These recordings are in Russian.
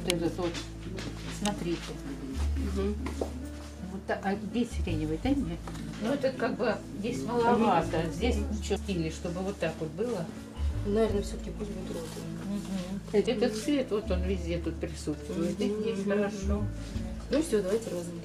вот этот вот, смотрите. Вот так, а здесь сиреневый, да, нет? Ну это как бы здесь маловато, здесь ничего стили, чтобы вот так вот было. Наверное, все-таки пусть будет розовый. Этот цвет, вот он везде тут присутствует, и здесь хорошо. Ну все, давайте розовый.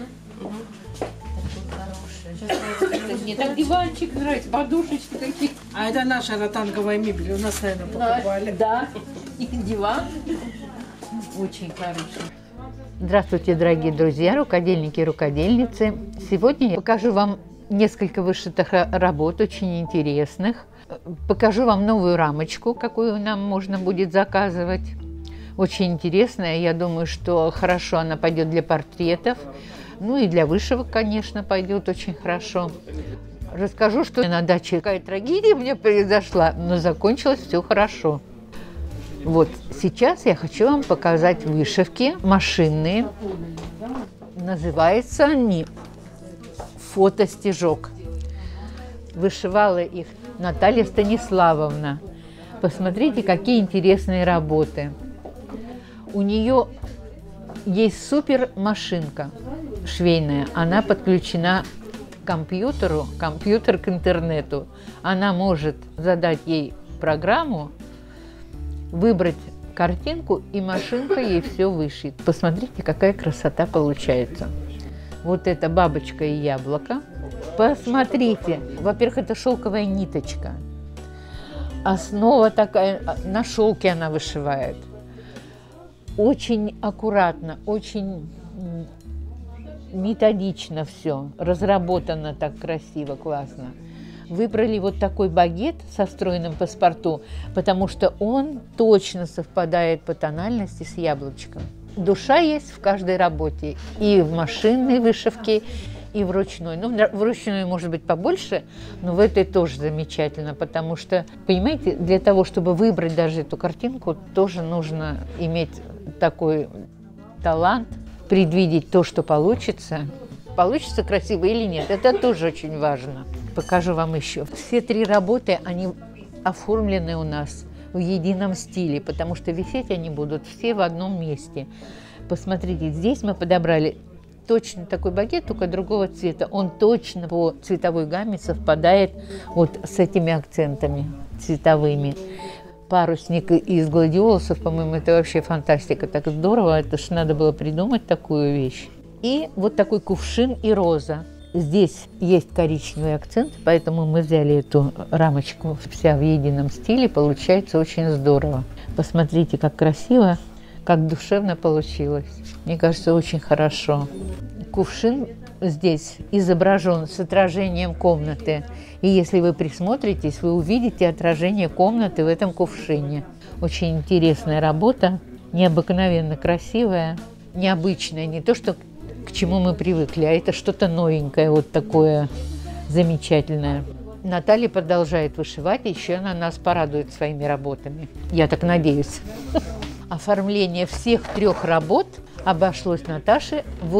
Хороший. Мне так диванчик нравится, подушечки такие. А это наша ротанговая мебель, у нас, наверное, покупали. Да, и диван очень хороший. Здравствуйте, дорогие друзья, рукодельники и рукодельницы. Сегодня я покажу вам несколько вышитых работ, очень интересных. Покажу вам новую рамочку, какую нам можно будет заказывать. Очень интересная, я думаю, что хорошо она пойдет для портретов. Ну и для вышивок, конечно, пойдет очень хорошо. Расскажу, что на даче какая трагедия у меня произошла, но закончилось все хорошо. Вот сейчас я хочу вам показать вышивки машинные. Называются они «Фотостежок». Вышивала их Наталья Станиславовна. Посмотрите, какие интересные работы. У нее есть супер машинка швейная. Она подключена к компьютеру, компьютер к интернету. Она может задать ей программу, выбрать картинку, и машинка ей все вышьет. Посмотрите, какая красота получается. Вот это бабочка и яблоко. Посмотрите. Во-первых, это шелковая ниточка. Основа такая, на шелке она вышивает. Очень аккуратно, очень методично все. Разработано так красиво, классно. Выбрали вот такой багет со встроенным паспорту, потому что он точно совпадает по тональности с яблочком. Душа есть в каждой работе, и в машинной вышивке, и в ручной. Ну, в ручной может быть побольше, но в этой тоже замечательно, потому что, понимаете, для того, чтобы выбрать даже эту картинку, тоже нужно иметь такой талант, предвидеть то, что получится. Получится красиво или нет, это тоже очень важно. Покажу вам еще. Все три работы, они оформлены у нас в едином стиле, потому что висеть они будут все в одном месте. Посмотрите, здесь мы подобрали точно такой багет, только другого цвета. Он точно по цветовой гамме совпадает вот с этими акцентами цветовыми. Парусник из гладиолусов, по-моему, это вообще фантастика. Так здорово, это ж надо было придумать такую вещь. И вот такой кувшин и роза. Здесь есть коричневый акцент, поэтому мы взяли эту рамочку вся в едином стиле. Получается очень здорово. Посмотрите, как красиво, как душевно получилось. Мне кажется, очень хорошо. Кувшин здесь изображен с отражением комнаты. И если вы присмотритесь, вы увидите отражение комнаты в этом кувшине. Очень интересная работа, необыкновенно красивая, необычная. Не то, что к чему мы привыкли, а это что-то новенькое, вот такое замечательное. Наталья продолжает вышивать, еще она нас порадует своими работами. Я так надеюсь. Оформление всех трех работ обошлось Наташе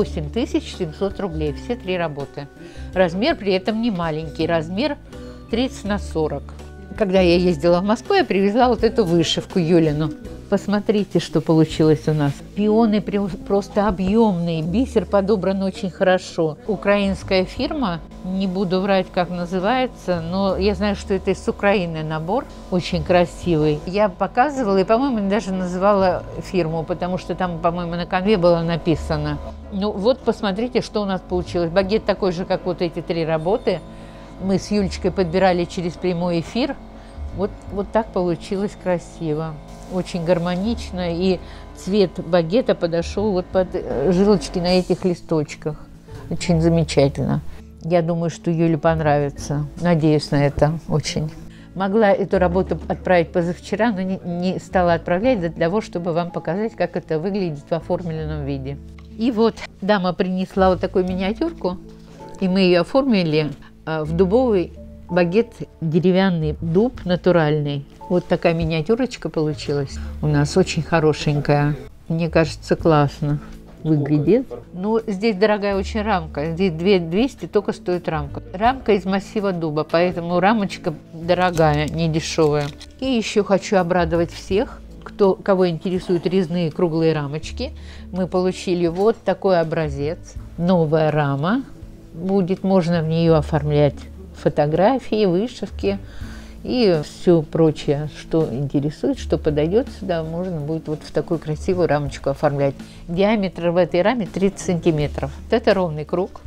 8700 рублей, все три работы. Размер при этом не маленький, размер 30 на 40. Когда я ездила в Москву, я привезла вот эту вышивку Юлину. Посмотрите, что получилось у нас. Пионы просто объемные, бисер подобран очень хорошо. Украинская фирма, не буду врать, как называется, но я знаю, что это из Украины набор, очень красивый. Я показывала и, по-моему, даже называла фирму, потому что там, по-моему, на конве было написано. Ну вот, посмотрите, что у нас получилось. Багет такой же, как вот эти три работы. Мы с Юлечкой подбирали через прямой эфир. Вот так получилось красиво. Очень гармонично, и цвет багета подошел вот под жилочки на этих листочках. Очень замечательно. Я думаю, что Юле понравится. Надеюсь на это очень. Могла эту работу отправить позавчера, но не стала отправлять для того, чтобы вам показать, как это выглядит в оформленном виде. И вот дама принесла вот такую миниатюрку, и мы ее оформили в дубовый багет, деревянный дуб натуральный. Вот такая миниатюрочка получилась. У нас очень хорошенькая. Мне кажется, классно выглядит. Ну, здесь дорогая очень рамка. Здесь 2200 только стоит рамка. Рамка из массива дуба, поэтому рамочка дорогая, не дешевая. И еще хочу обрадовать всех, кого интересуют резные круглые рамочки, мы получили вот такой образец. Новая рама будет, можно в нее оформлять фотографии, вышивки и все прочее, что интересует, что подойдет сюда, можно будет вот в такую красивую рамочку оформлять. Диаметр в этой раме 30 сантиметров. Вот это ровный круг.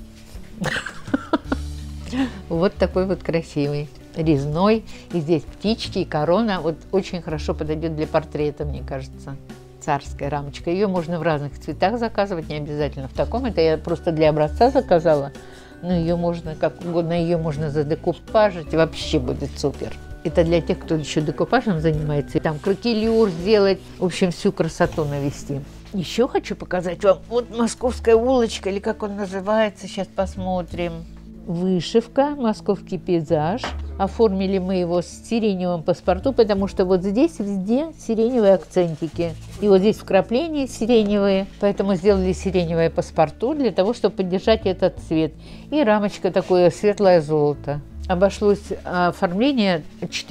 Вот такой вот красивый, резной. И здесь птички и корона. Вот очень хорошо подойдет для портрета, мне кажется. Царская рамочка. Ее можно в разных цветах заказывать, не обязательно в таком. Это я просто для образца заказала. Но ее можно как угодно, ее можно задекупажить. Вообще будет супер. Это для тех, кто еще декупажем занимается. Там кракелюр сделать. В общем, всю красоту навести. Еще хочу показать вам. Вот московская улочка, или как он называется. Сейчас посмотрим. Вышивка, московский пейзаж. Оформили мы его с сиреневым паспорту, потому что вот здесь везде сиреневые акцентики. И вот здесь вкрапления сиреневые, поэтому сделали сиреневое паспорту для того, чтобы поддержать этот цвет. И рамочка такое светлое золото. Обошлось оформление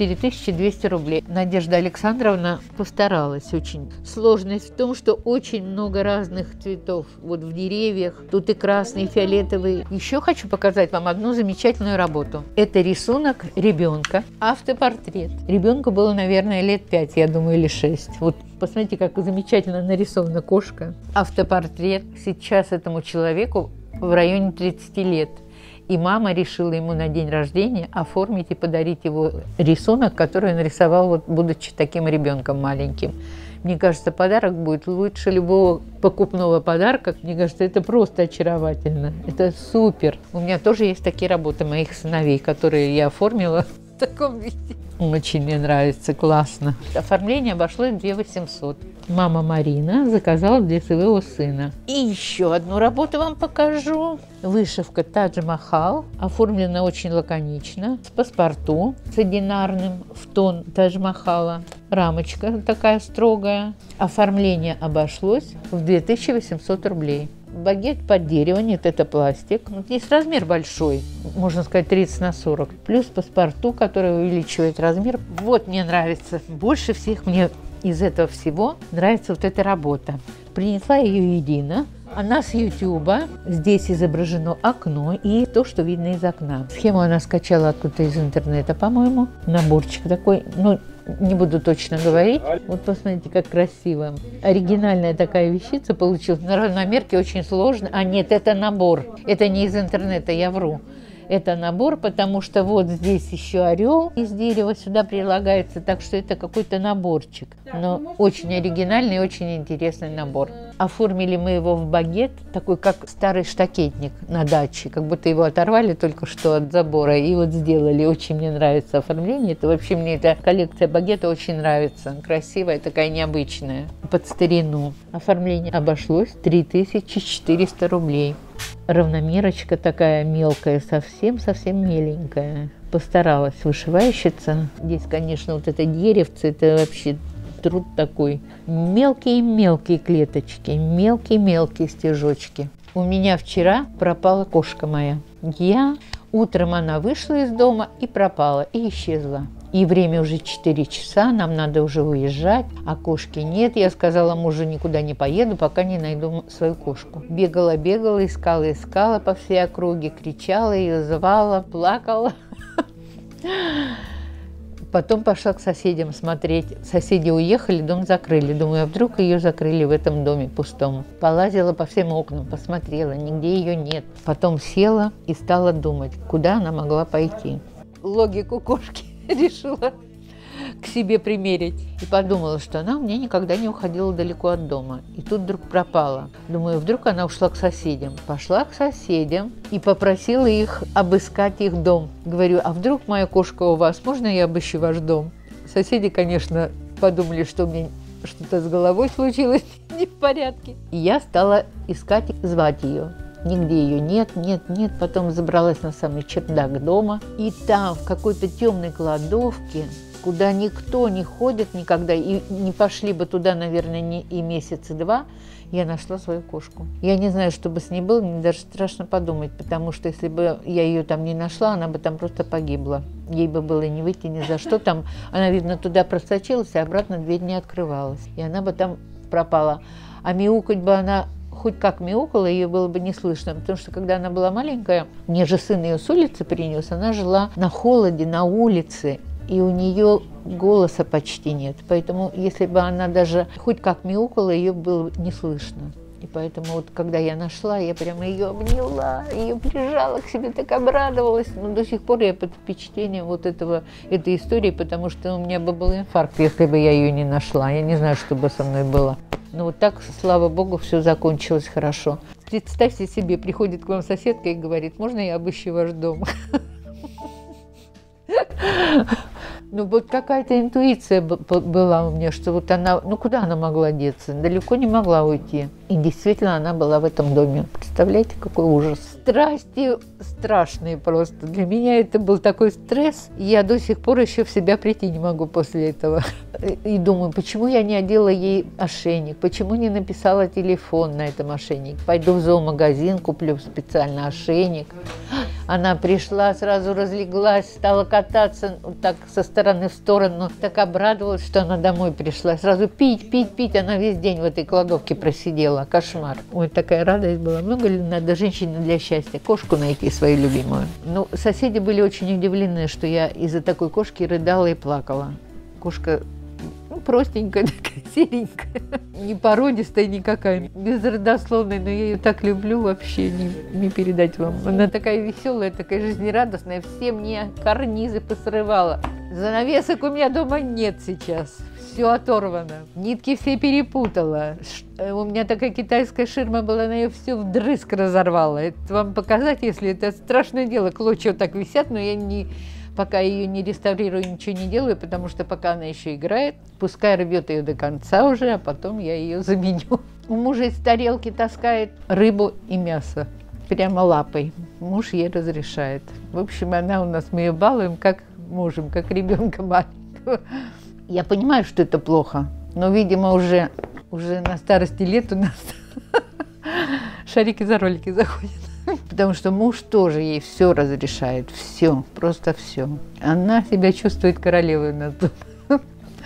4200 рублей. Надежда Александровна постаралась очень. Сложность в том, что очень много разных цветов. Вот в деревьях, тут и красный, и фиолетовый. Еще хочу показать вам одну замечательную работу. Это рисунок ребенка, автопортрет. Ребенку было, наверное, лет 5, я думаю, или 6. Вот посмотрите, как замечательно нарисована кошка. Автопортрет. Сейчас этому человеку в районе 30 лет. И мама решила ему на день рождения оформить и подарить его рисунок, который он рисовал, вот, будучи таким ребенком маленьким. Мне кажется, подарок будет лучше любого покупного подарка. Мне кажется, это просто очаровательно. Это супер. У меня тоже есть такие работы моих сыновей, которые я оформила в таком виде. Очень мне нравится, классно. Оформление обошлось 2800. Мама Марина заказала для своего сына. И еще одну работу вам покажу. Вышивка Тадж-Махал. Оформлена очень лаконично. С паспорту, с одинарным в тон Тадж-Махала. Рамочка такая строгая. Оформление обошлось в 2800 рублей. Багет под дерево, нет, это пластик. Здесь размер большой, можно сказать 30 на 40. Плюс паспорту, который увеличивает размер. Вот мне нравится. Больше всех мне из этого всего нравится вот эта работа. Принесла ее Едина. Она с Ютуба. Здесь изображено окно и то, что видно из окна. Схему она скачала откуда-то из интернета, по-моему. Наборчик такой. Ну, не буду точно говорить. Вот посмотрите, как красиво. Оригинальная такая вещица получилась. На равномерке очень сложно. А нет, это набор. Это не из интернета, я вру. Это набор, потому что вот здесь еще орел из дерева сюда прилагается, так что это какой-то наборчик. Но очень оригинальный и очень интересный набор. Оформили мы его в багет, такой как старый штакетник на даче, как будто его оторвали только что от забора и вот сделали. Очень мне нравится оформление. Это вообще мне эта коллекция багета очень нравится. Красивая, такая необычная, под старину. Оформление обошлось 3400 рублей. Равномерочка такая мелкая, совсем меленькая. Постаралась вышивальщица. Здесь, конечно, вот это деревце, это вообще труд такой. Мелкие-мелкие клеточки, мелкие-мелкие стежочки. У меня вчера пропала кошка моя. Утром она вышла из дома и пропала, и исчезла. И время уже 4 часа, нам надо уже уезжать, а кошки нет. Я сказала мужу, никуда не поеду, пока не найду свою кошку. Бегала, искала по всей округе, кричала ее, звала, плакала. Потом пошла к соседям смотреть. Соседи уехали, дом закрыли. Думаю, а вдруг ее закрыли в этом доме пустом. Полазила по всем окнам, посмотрела, нигде ее нет. Потом села и стала думать, куда она могла пойти. Логику кошки решила к себе примерить. И подумала, что она у меня никогда не уходила далеко от дома. И тут вдруг пропала. Думаю, вдруг она ушла к соседям. Пошла к соседям и попросила их обыскать их дом. Говорю, а вдруг моя кошка у вас? Можно я обыщу ваш дом? Соседи, конечно, подумали, что у меня что-то с головой случилось не в порядке. И я стала искать, звать ее. Нигде ее нет. Потом забралась на самый чердак дома. И там, в какой-то темной кладовке, куда никто не ходит никогда, и не пошли бы туда, наверное, и месяца 2, я нашла свою кошку. Я не знаю, что бы с ней было, мне даже страшно подумать, потому что если бы я ее там не нашла, она бы там просто погибла. Ей бы было не выйти ни за что. Там она, видно, туда просочилась, и обратно дверь не открывалась. И она бы там пропала. А мяукать бы она хоть как мяукала, ее было бы не слышно. Потому что когда она была маленькая, мне же сын ее с улицы принес, она жила на холоде, на улице. И у нее голоса почти нет. Поэтому, если бы она даже хоть как мяукала, ее было не слышно. И поэтому, вот, когда я нашла, я прямо ее обняла, ее прижала к себе, так обрадовалась. Но до сих пор я под впечатлением вот этой истории, потому что у меня бы был инфаркт, если бы я ее не нашла. Я не знаю, что бы со мной было. Но вот так, слава богу, все закончилось хорошо. Представьте себе, приходит к вам соседка и говорит: можно я обыщу ваш дом? Ну, вот какая-то интуиция была у меня, что вот она, ну, куда она могла деться? Далеко не могла уйти. И действительно, она была в этом доме. Представляете, какой ужас. Страсти страшные просто. Для меня это был такой стресс. Я до сих пор еще в себя прийти не могу после этого. И думаю, почему я не одела ей ошейник? Почему не написала телефон на этом ошейнике? Пойду в зоомагазин, куплю специально ошейник. Она пришла, сразу разлеглась, стала кататься вот так со стороны в сторону. Так обрадовалась, что она домой пришла. Сразу пить, пить, пить. Она весь день в этой кладовке просидела. Кошмар. Ой, такая радость была. Много ли надо женщине для счастья? Кошку найти свою любимую. Ну, соседи были очень удивлены, что я из-за такой кошки рыдала и плакала. Кошка, ну, простенькая, такая, серенькая. Не породистая никакая, безродословная, но я ее так люблю, вообще не передать вам. Она такая веселая, такая жизнерадостная, все мне карнизы посрывала. Занавесок у меня дома нет сейчас. Все оторвано. Нитки все перепутала. У меня такая китайская ширма была, она ее все вдрызг разорвала. Это вам показать, если это страшное дело. Клочья вот так висят, но я пока ее не реставрирую, ничего не делаю, потому что пока она еще играет, пускай рвет ее до конца уже, а потом я ее заменю. У мужа из тарелки таскает рыбу и мясо. Прямо лапой. Муж ей разрешает. В общем, она у нас, мы ее балуем как можем, как ребенка маленького. Я понимаю, что это плохо, но, видимо, уже на старости лет у нас шарики за ролики заходят. Потому что муж тоже ей все разрешает, все, просто все. Она себя чувствует королевой у нас дома.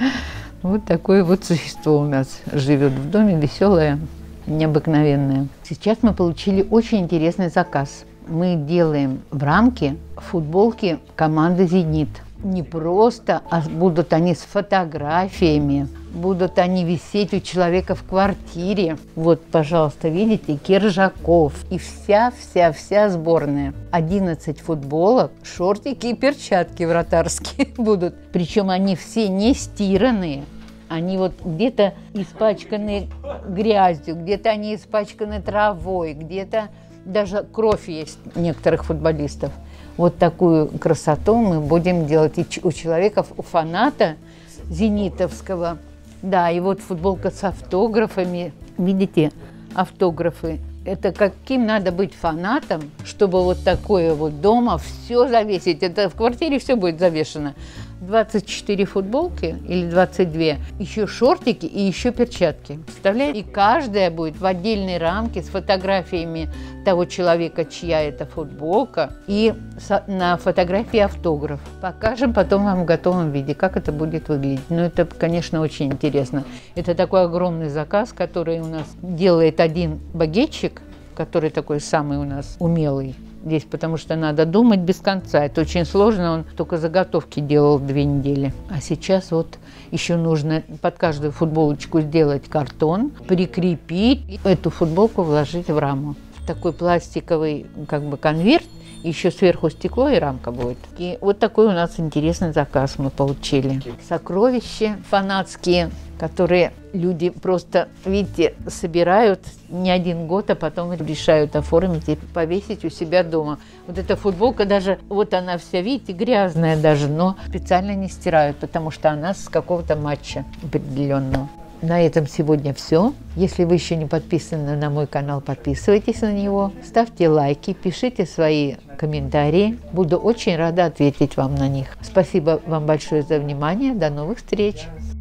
Вот такое вот существо у нас живет в доме, веселое, необыкновенное. Сейчас мы получили очень интересный заказ. Мы делаем в рамке футболки команды «Зенит». Не просто, а будут они с фотографиями, будут они висеть у человека в квартире. Вот, пожалуйста, видите, Киржаков и вся сборная. 11 футболок, шортики и перчатки вратарские будут. Причем они все не стиранные. Они вот где-то испачканы грязью, где-то они испачканы травой, где-то даже кровь есть некоторых футболистов. Вот такую красоту мы будем делать и у человека, у фаната зенитовского. Да, и вот футболка с автографами. Видите, автографы. Это каким надо быть фанатом, чтобы вот такое вот дома все завесить. Это в квартире все будет завешено. 24 футболки или 22, еще шортики и еще перчатки. Представляете? И каждая будет в отдельной рамке с фотографиями того человека, чья это футболка, и на фотографии автограф. Покажем потом вам в готовом виде, как это будет выглядеть. Но это, конечно, очень интересно. Это такой огромный заказ, который у нас делает один багетчик, который такой самый у нас умелый здесь, потому что надо думать без конца. Это очень сложно, он только заготовки делал 2 недели. А сейчас вот еще нужно под каждую футболочку сделать картон, прикрепить, и эту футболку вложить в раму. Такой пластиковый как бы конверт, еще сверху стекло и рамка будет. И вот такой у нас интересный заказ мы получили. Сокровища фанатские, которые люди просто, видите, собирают не 1 год, а потом решают оформить и повесить у себя дома. Вот эта футболка даже, вот она вся, видите, грязная даже, но специально не стирают, потому что она с какого-то матча определенного. На этом сегодня все. Если вы еще не подписаны на мой канал, подписывайтесь на него, ставьте лайки, пишите свои комментарии. Буду очень рада ответить вам на них. Спасибо вам большое за внимание. До новых встреч!